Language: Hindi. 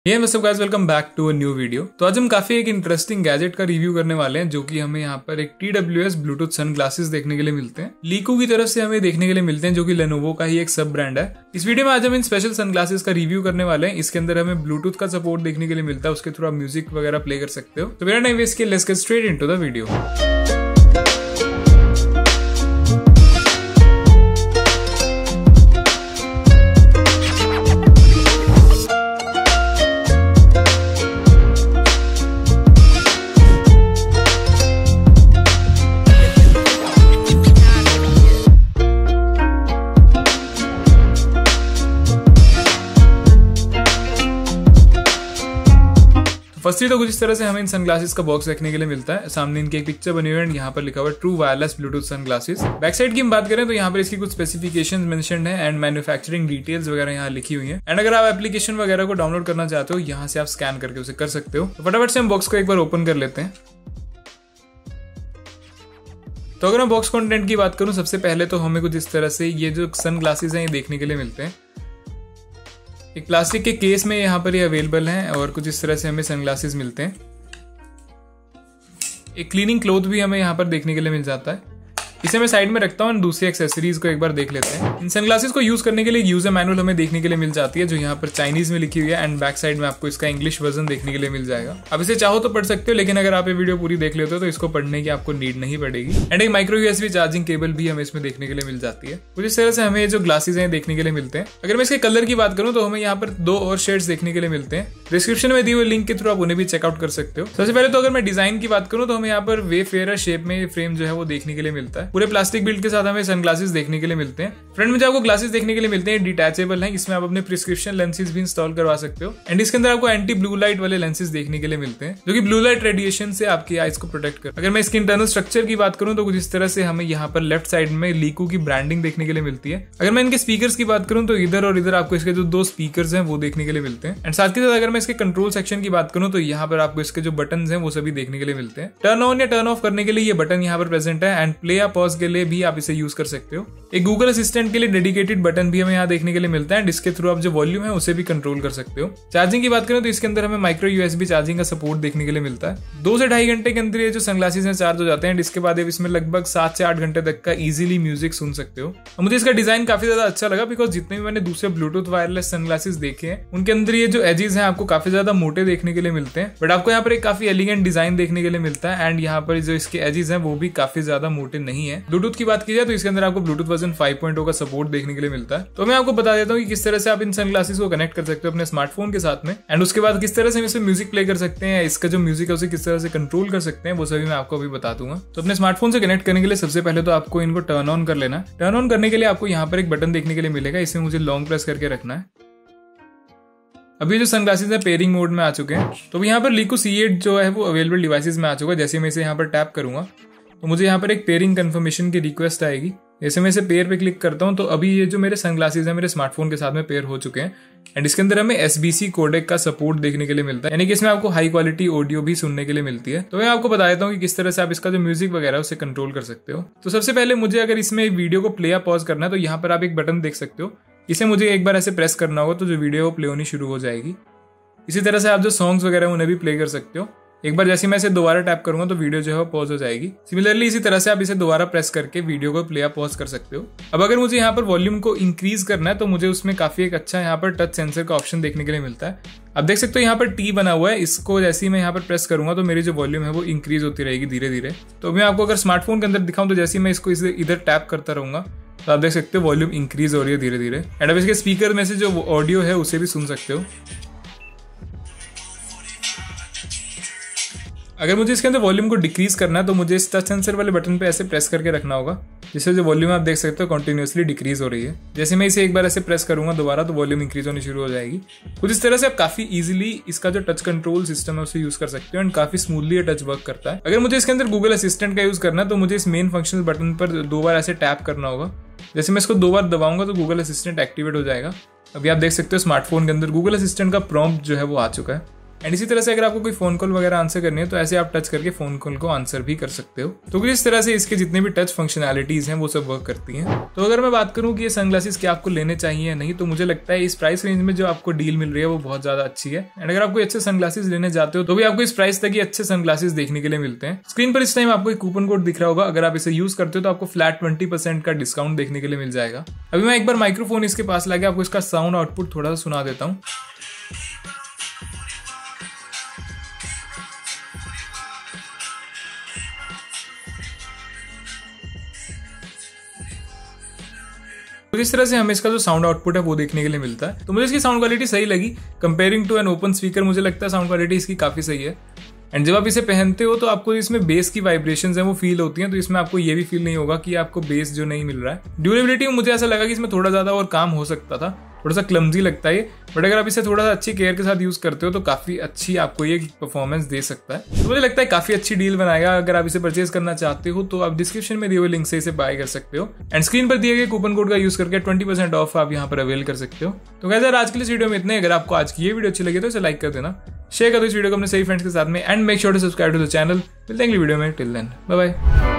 ये what's up guys, welcome back to a new video. तो आज हम काफी एक इंटरेस्टिंग गैजेट का रिव्यू करने वाले हैं, जो कि हमें यहाँ पर एक TWS ब्लूटूथ सनग्लासेस देखने के लिए मिलते हैं। लीको की तरफ से हमें देखने के लिए मिलते हैं, जो कि लेनोवो का ही एक सब ब्रांड है। इस वीडियो में आज हम इन स्पेशल सनग्लासेस का रिव्यू करने वाले हैं। इसके अंदर हमें ब्लूटूथ का सपोर्ट देखने के लिए मिलता है, उसके थ्रू आप म्यूजिक वगैरह प्ले कर सकते हो। तो बिना टाइम वेस्ट किए let's get straight into the video. Firstly तो कुछ इस तरह से हमें इन सनग्लासेस का बॉक्स देखने के लिए मिलता है। सामने इनकी एक पिक्चर बनी हुई है, यहाँ पर लिखा हुआ है true wireless Bluetooth sunglasses. Back side की हम बात करें तो यहाँ पर इसकी कुछ स्पेसिफिकेशंस मेंशन्ड है एंड मैन्युफैक्चरिंग डिटेल्स वगैरह यहाँ लिखी हुई है। एंड अगर आप एप्लीकेशन वगैरह को डाउनलोड करना चाहते हो, यहाँ से आप स्कैन करके उसे कर सकते हो। तो फटाफट से हम बॉक्स को एक बार ओपन कर लेते हैं। तो अगर मैं बॉक्स कंटेंट की बात करूं, सबसे पहले तो हमें कुछ इस तरह से ये जो सनग्लासेस हैं ये देखने के लिए मिलते हैं। एक प्लास्टिक के केस में यहाँ पर ये अवेलेबल हैं और कुछ इस तरह से हमें सनग्लासेस मिलते हैं। एक क्लीनिंग क्लॉथ भी हमें यहाँ पर देखने के लिए मिल जाता है। इसे मैं साइड में रखता हूँ और दूसरी एक्सेसरीज को एक बार देख लेते हैं। इन सनग्लासेस को यूज करने के लिए यूजर मैनुअल हमें देखने के लिए मिल जाती है, जो यहाँ पर चाइनीज में लिखी हुई है। एंड बैक साइड में आपको इसका इंग्लिश वर्जन देखने के लिए मिल जाएगा। अब इसे चाहो तो पढ़ सकते हो, लेकिन अगर आप ये वीडियो पूरी देख लेते हो तो इसको पढ़ने की आपको नीड नहीं पड़ेगी। एंड एक माइक्रो USB चार्जिंग केबल भी हमें इसमें देखने के लिए मिल जाती है। कुछ इस तरह से हमें जो ग्लासेस हैं देखने के लिए मिलते हैं। अगर मैं इसके कलर की बात करूँ तो हमें यहाँ पर 2 और शेड्स देखने के लिए मिलते हैं। डिस्क्रिप्शन में दिए हुए लिंक के थ्रू आप उन्हें भी चेकआउट कर सकते हो। सबसे पहले तो अगर मैं डिजाइन की बात करूँ तो हमें यहाँ पर वेफेयर शेप में फ्रेम जो है वो देखने के लिए मिलता है। पूरे प्लास्टिक बिल्ड के साथ हमें सनग्लासेस देखने के लिए मिलते हैं। फ्रंट में जो आपको ग्लासेस देखने के लिए मिलते हैं डिटैचेबल हैं। इसमें आप अपने प्रिस्क्रिप्शन लेंसेज भी इंस्टॉल करवा सकते हो। एंड इसके अंदर आपको एंटी ब्लू लाइट वाले लेंसेज देखने के लिए मिलते हैं, जो कि ब्लू लाइट रेडिएशन से आपकी आईज को प्रोटेक्ट कर। अगर मैं इसके इंटरनल स्ट्रक्चर की बात करूं तो कुछ इस तरह से हमें यहाँ पर लेफ्ट साइड में लीको की ब्रांडिंग देखने के लिए मिलती है। अगर मैं इनके स्पीकर्स की बात करूं तो इधर और इधर आपको इसके जो 2 स्पीकर्स हैं वो देखने के लिए मिलते हैं। एंड साथ ही साथ अगर मैं इसके कंट्रोल सेक्शन की बात करूं तो यहाँ पर आपको इसके जो बटन हैं वो सभी देखने के लिए मिलते हैं। टर्न ऑन या टर्न ऑफ करने के लिए ये बटन यहाँ पर प्रेजेंट है। एंड प्ले या पॉज के लिए भी आप इसे यूज कर सकते हो। एक गूगल असिस्टेंट के लिए डेडिकेटेड बटन भी हमें यहाँ देखने के लिए मिलता है। इसके थ्रू आप जो वॉल्यूम है उसे भी कंट्रोल कर सकते हो। चार्जिंग की बात करें तो इसके अंदर हमें माइक्रो USB चार्जिंग का सपोर्ट देखने के लिए मिलता है। 2 से 2.5 घंटे के अंदर ये जो सनग्लासेस हैं चार्ज हो जाते हैं। इसके बाद इसमें लगभग 7 से 8 घंटे तक का इजीली म्यूजिक सुन सकते हो। और मुझे इसका डिजाइन काफी ज्यादा अच्छा लगा, बिकॉज जितने भी मैंने दूसरे ब्लूटूथ वायरलेस सनग्लासेस देखे हैं उनके अंदर ये जो एजेस हैं आपको काफी ज्यादा मोटे देखने के लिए मिलते हैं। बट आपको यहाँ पर एक काफी एलिगेंट डिजाइन देखने के लिए मिलता है। एंड यहाँ पर जो इसके एजेस हैं वो भी काफी ज्यादा मोटे नहीं है। ब्लूटूथ की बात की जाए तो इसके अंदर आपको ब्लूटूथ वर्जन 5.0 का सपोर्ट देखने के लिए मिलता है। तो मैं आपको बता देता हूँ कि किस तरह से आप इन सनग्लासेस को कनेक्ट कर सकते हो अपने स्मार्टफोन के साथ में। एंड उसके बाद किस तरह से हम इसमें म्यूजिक प्ले कर सकते हैं, इसका जो म्यूजिक है उसे किस तरह से कंट्रोल कर सकते हैं, वो सभी मैं आपको अभी बता दूंगा। तो अपने स्मार्टफोन से कनेक्ट करने के लिए सबसे पहले तो आपको इनको टर्न ऑन कर लेना है। टर्न ऑन करने के लिए आपको यहाँ पर एक बटन देखने के लिए मिलेगा, इसमें मुझे लॉन्ग प्रेस करके रखना है। अभी जो सनग्लासेस है पेयरिंग मोड में आ चुके हैं। तो यहाँ पर लीको C8 जो है वो अवेलेबल डिवाइसेस में आ चुका है। जैसे मैं इसे यहाँ पर टैप करूंगा तो मुझे यहाँ पर एक पेयरिंग कंफर्मेशन की रिक्वेस्ट आएगी। जैसे मैं इसे पेयर पे क्लिक करता हूं तो अभी ये जो मेरे सनग्लासेस हैं मेरे स्मार्टफोन के साथ में पेयर हो चुके हैं। एंड इसके अंदर हमें SBC कोडेक का सपोर्ट देखने के लिए मिलता है, यानी कि इसमें आपको हाई क्वालिटी ऑडियो भी सुनने के लिए मिलती है। तो मैं आपको बता देता हूँ कि किस तरह से आप इसका जो म्यूजिक वगैरह है उसे कंट्रोल कर सकते हो। तो सबसे पहले मुझे अगर इसमें वीडियो को प्ले या पॉज करना है तो यहाँ पर आप एक बटन देख सकते हो। इसे मुझे एक बार ऐसे प्रेस करना होगा तो जो वीडियो वो प्ले होनी शुरू हो जाएगी। इसी तरह से आप जो सॉन्ग्स वगैरह उन्हें भी प्ले कर सकते हो। एक बार जैसे मैं इसे दोबारा टैप करूंगा तो वीडियो जो है पॉज हो जाएगी। सिमिलरली इसी तरह से आप इसे दोबारा प्रेस करके वीडियो को प्ले या पॉज कर सकते हो। अब अगर मुझे यहाँ पर वॉल्यूम को इंक्रीज करना है तो मुझे उसमें काफी एक अच्छा यहाँ पर टच सेंसर का ऑप्शन देखने के लिए मिलता है। अब देख सकते हो यहाँ पर T बना हुआ है। इसको जैसे ही मैं यहाँ पर प्रेस करूंगा तो मेरी जो वॉल्यूम है वो इंक्रीज होती रहेगी धीरे धीरे। तो मैं आपको अगर स्मार्टफोन के अंदर दिखाऊं तो जैसे ही मैं इसको इधर टैप करता रहूंगा तो आप देख सकते हो वॉल्यूम इंक्रीज हो रही है धीरे धीरे। एंड अब इसके स्पीकर में से जो ऑडियो है उसे भी सुन सकते हो। अगर मुझे इसके अंदर वॉल्यूम को डिक्रीज करना है तो मुझे इस टच सेंसर वाले बटन पे ऐसे प्रेस करके रखना होगा, जिससे जो वॉल्यूम आप देख सकते हो कंटिन्यूअसली डिक्रीज हो रही है। जैसे मैं इसे एक बार ऐसे प्रेस करूंगा दोबारा तो वॉल्यूम इंक्रीज होनी शुरू हो जाएगी। कुछ इस तरह से आप काफी इजीली इसका जो टच कंट्रोल सिस्टम है उसे यूज कर सकते हो। एंड काफी स्मूथली ये टच वर्क करता है। अगर मुझे इसके अंदर गूगल असिस्टेंट का यूज करना है तो मुझे इस मेन फंक्शनल बटन पर 2 बार ऐसे टैप करना होगा। जैसे मैं इसको 2 बार दबाऊंगा तो गूगल असिस्टेंट एक्टिवेट हो जाएगा। अभी आप देख सकते हो स्मार्टफोन के अंदर गूगल असिस्टेंट का प्रॉम्प्ट जो है वो आ चुका है। एंड इसी तरह से अगर आपको कोई फोन कॉल वगैरह आंसर करनी है तो ऐसे आप टच करके फोन कॉल को आंसर भी कर सकते हो। तो कुछ इस तरह से इसके जितने भी टच फंक्शनैलिटीज हैं वो सब वर्क करती हैं। तो अगर मैं बात करूं कि ये सनग्लासेस क्या आपको लेने चाहिए या नहीं, तो मुझे लगता है इस प्राइस रेंज में जो आपको डील मिल रही है वो बहुत ज्यादा अच्छी है। एंड अगर आप कोई अच्छे सनग्लासेस लेने जाते हो तो भी आपको इस प्राइस तक ही अच्छे सनग्लासेस देखने के लिए मिलते हैं। स्क्रीन पर इस टाइम आपको एक कूपन कोड दिख रहा होगा, अगर आप इसे यूज करते हो तो आपको फ्लैट 20% का डिस्काउंट देखने के लिए मिल जाएगा। अभी मैं एक बार माइक्रोफोन इसके पास लाके आपको इसका साउंड आउटपुट थोड़ा सा सुना देता हूँ। तो इस तरह से हमें इसका जो साउंड आउटपुट है वो देखने के लिए मिलता है। तो मुझे इसकी साउंड क्वालिटी सही लगी comparing to an open speaker. मुझे लगता है साउंड क्वालिटी इसकी काफी सही है। एंड जब आप इसे पहनते हो तो आपको इसमें बेस की वाइब्रेशंस हैं वो फील होती हैं, तो इसमें आपको ये भी फील नहीं होगा कि आपको बेस जो नहीं मिल रहा है। ड्यूरेबिलिटी में मुझे ऐसा लगा कि इसमें थोड़ा ज्यादा और काम हो सकता था, थोड़ा सा क्लमजी लगता है, बट अगर आप इसे थोड़ा सा अच्छी केयर के साथ यूज करते हो तो काफी अच्छी आपको ये परफॉर्मेंस दे सकता है। तो मुझे लगता है काफी अच्छी डील बनाएगा। अगर आप इसे परचेज करना चाहते हो तो आप डिस्क्रिप्शन में दिए हुए लिंक से इसे बाय कर सकते हो एंड स्क्रीन पर दिए गए कूपन कोड का यूज करके 20% ऑफ आप यहाँ पर अवेल कर सकते हो। तो गाइस यार आज के लिए इस वीडियो में इतने। अगर आपको आज की ये वीडियो अच्छी लगी तो इसे लाइक कर देना, शेयर कर दो इस वीडियो को अपने सही फ्रेंड्स के साथ में and make sure to subscribe to the channel. मिलते हैं अगली वीडियो में, टिल देन बाय बाय।